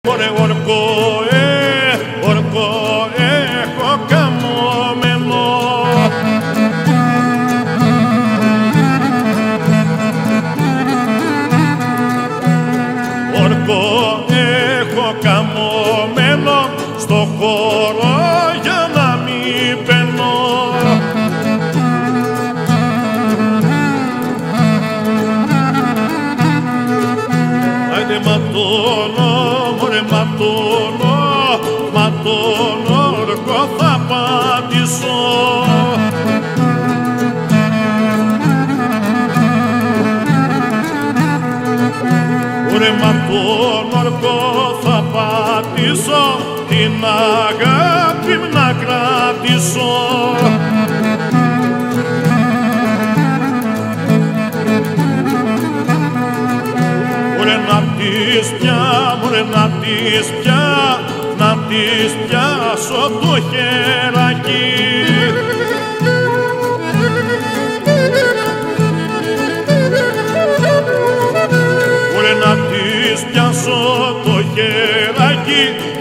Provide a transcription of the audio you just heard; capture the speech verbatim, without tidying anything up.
Ωρε ορκό, ε, ορκό έχω καμωμένο. Ορκό έχω καμωμένο στο χώρο για να μην παινώ. Άιντε ματώνω, μωρέ ματώνω, ματώνω, ορκό θα πατήσω. Ωρε ματώνω, ορκό θα πατήσω, την αγάπη μου να κρατήσω. Ωρε να της πια, μωρέ να της πια, να της πιάσω το χεράκι. Ωρε να της πιάσω το χεράκι,